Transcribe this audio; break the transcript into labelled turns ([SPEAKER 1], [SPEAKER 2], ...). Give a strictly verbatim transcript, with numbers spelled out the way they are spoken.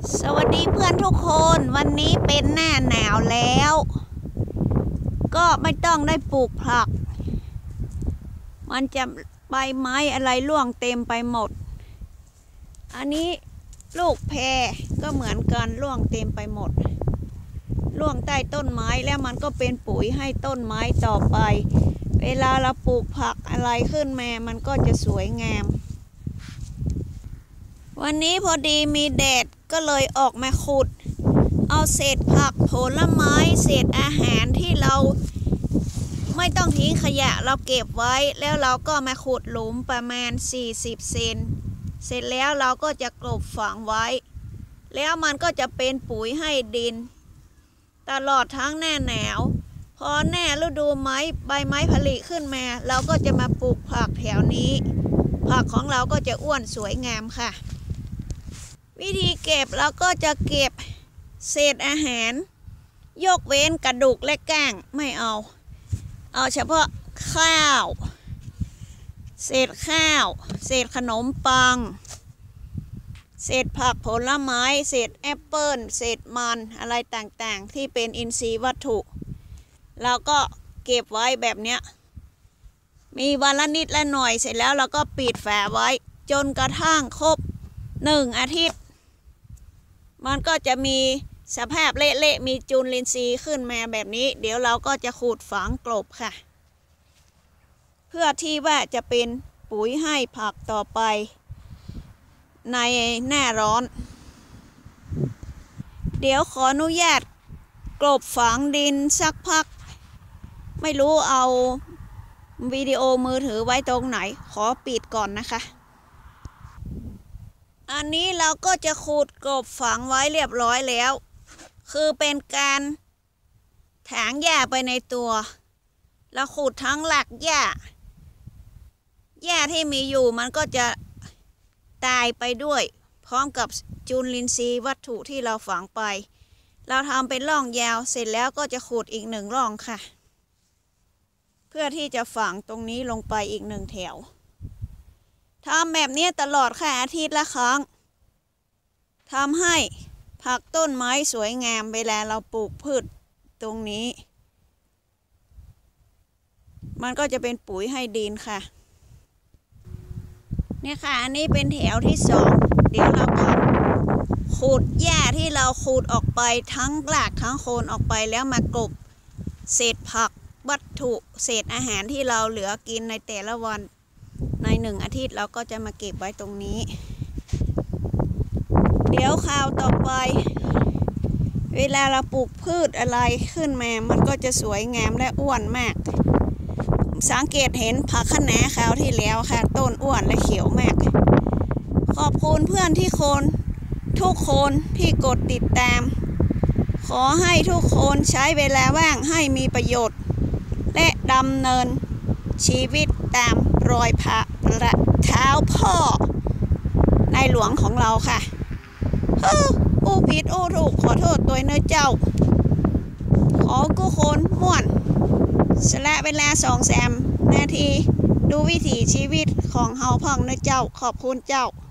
[SPEAKER 1] สวัสดีเพื่อนทุกคนวันนี้เป็นหน้าหนาวแล้วก็ไม่ต้องได้ปลูกผักมันจะใบไม้อะไรร่วงเต็มไปหมดอันนี้ลูกแพรก็เหมือนกันร่วงเต็มไปหมดร่วงใต้ต้นไม้แล้วมันก็เป็นปุ๋ยให้ต้นไม้ต่อไปเวลาเราปลูกผักอะไรขึ้นมามันก็จะสวยงามวันนี้พอดีมีแดดก็เลยออกมาขุดเอาเศษผักผลไม้เศษอาหารที่เราไม่ต้องทิ้งขยะเราเก็บไว้แล้วเราก็มาขุดหลุมประมาณสี่สิบเซนเสร็จแล้วเราก็จะกลบฝังไว้แล้วมันก็จะเป็นปุ๋ยให้ดินตลอดทั้งหน้าหนาวพอหน้าฤดูไม้ใบไม้ผลิขึ้นมาเราก็จะมาปลูกผักแถวนี้ผักของเราก็จะอ้วนสวยงามค่ะวิธีเก็บเราก็จะเก็บเศษอาหารยกเว้นกระดูกและก้างไม่เอาเอาเฉพาะข้าวเศษข้าวเศษขนมปังเศษผักผลไม้เศษแอปเปิ้ลเศษมันอะไรต่างๆที่เป็นอินทรีย์วัตถุเราก็เก็บไว้แบบเนี้ยมีวันละนิดละหน่อยเสร็จแล้วเราก็ปิดฝาไว้จนกระทั่งครบหนึ่งอาทิตย์มันก็จะมีสภาพเละๆมีจุลินทรีย์ขึ้นมาแบบนี้เดี๋ยวเราก็จะขูดฝังกลบค่ะเพื่อที่ว่าจะเป็นปุ๋ยให้ผักต่อไปในหน้าร้อนเดี๋ยวขออนุญาตกลบฝังดินสักพักไม่รู้เอาวิดีโอมือถือไว้ตรงไหนขอปิดก่อนนะคะอันนี้เราก็จะขูดกลบฝังไว้เรียบร้อยแล้วคือเป็นการถางหญ้าไปในตัวเราขูดทั้งหลักหญ้าหญ้าที่มีอยู่มันก็จะตายไปด้วยพร้อมกับจุลินทรีย์วัตถุที่เราฝังไปเราทำเป็นร่องยาวเสร็จแล้วก็จะขูดอีกหนึ่งร่องค่ะเพื่อที่จะฝังตรงนี้ลงไปอีกหนึ่งแถวทำแบบนี้ตลอดค่ะอาทิตย์ละครั้งทำให้ผักต้นไม้สวยงามเวลาเราปลูกพืชตรงนี้มันก็จะเป็นปุ๋ยให้ดินค่ะเนี่ยค่ะอันนี้เป็นแถวที่สองเดี๋ยวเราก็ขูดหญ้าที่เราขูดออกไปทั้งรากทั้งโคนออกไปแล้วมากลบเศษผักวัตถุเศษอาหารที่เราเหลือกินในแต่ละวันในหนึ่งอาทิตย์เราก็จะมาเก็บไว้ตรงนี้เดี๋ยวคราวต่อไปเวลาเราปลูกพืชอะไรขึ้นมามันก็จะสวยงามและอ้วนมากสังเกตเห็นผักคะน้าคราวที่แล้วค่ะต้นอ้วนและเขียวมากขอบคุณเพื่อนที่คนทุกคนที่กดติดตามขอให้ทุกคนใช้เวลาว่างให้มีประโยชน์และดำเนินชีวิตตามรอยพระประเท้าพ่อในหลวงของเราค่ะเฮ้ออู้ผิดอู้ถูกขอโทษตัวเนื้อเจ้าขอกู้คนม่วนสละเวลาสองแสมนาทีดูวิถีชีวิตของเฮาพ่องเนื้อเจ้าขอบคุณเจ้า